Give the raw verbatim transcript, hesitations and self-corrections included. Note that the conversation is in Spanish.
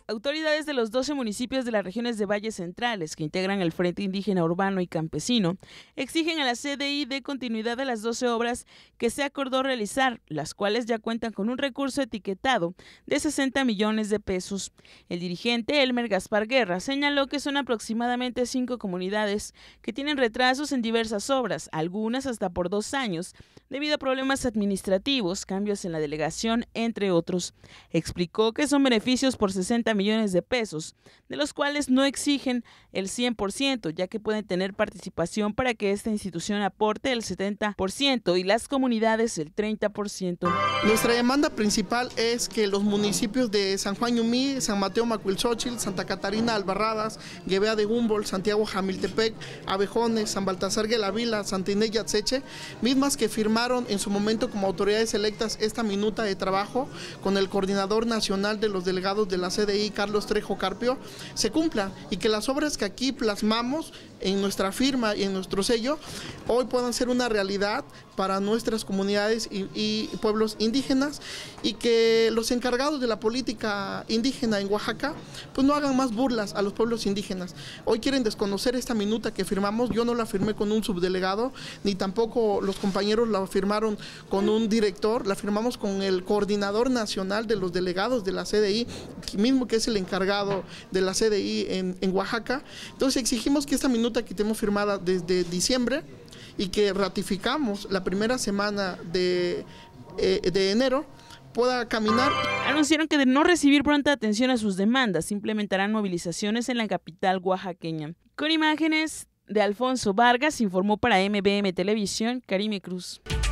Autoridades de los doce municipios de las regiones de Valles Centrales, que integran el Frente Indígena Urbano y Campesino, exigen a la C D I de continuidad de las doce obras que se acordó realizar, las cuales ya cuentan con un recurso etiquetado de sesenta millones de pesos. El dirigente Elmer Gaspar Guerra señaló que son aproximadamente cinco comunidades que tienen retrasos en diversas obras, algunas hasta por dos años, debido a problemas administrativos, cambios en la delegación, entre otros. Explicó que son beneficios por sesenta millones de pesos, de los cuales no exigen el cien por ciento, ya que pueden tener participación para que esta institución aporte el setenta por ciento y las comunidades el treinta por ciento. Nuestra demanda principal es que los municipios de San Juan Ñumí, San Mateo Macuilxóchitl, Santa Catarina Albarradas, Guevea de Humboldt, Santiago Jamiltepec, Abejones, San Baltasar Guelavila, Santa Inés Yatseche, mismas que firmaron en su momento como autoridades electas esta minuta de trabajo con el coordinador nacional de los delegados de la C D I, Carlos Trejo Carpio, se cumplan y que las obras que aquí plasmamos en nuestra firma y en nuestro sello hoy puedan ser una realidad para nuestras comunidades y, y pueblos indígenas, y que los encargados de la política indígena en Oaxaca pues no hagan más burlas a los pueblos indígenas. Hoy quieren desconocer esta minuta que firmamos. Yo no la firmé con un subdelegado, ni tampoco los compañeros la firmaron con un director, la firmamos con el coordinador nacional de los delegados de la C D I, mismo que es el encargado de la C D I en, en Oaxaca. Entonces exigimos que esta minuta que tenemos firmada desde diciembre y que ratificamos la primera semana de, eh, de enero pueda caminar. Anunciaron que de no recibir pronta atención a sus demandas, implementarán movilizaciones en la capital oaxaqueña. Con imágenes de Alfonso Vargas, informó para M B M Televisión, Karime Cruz.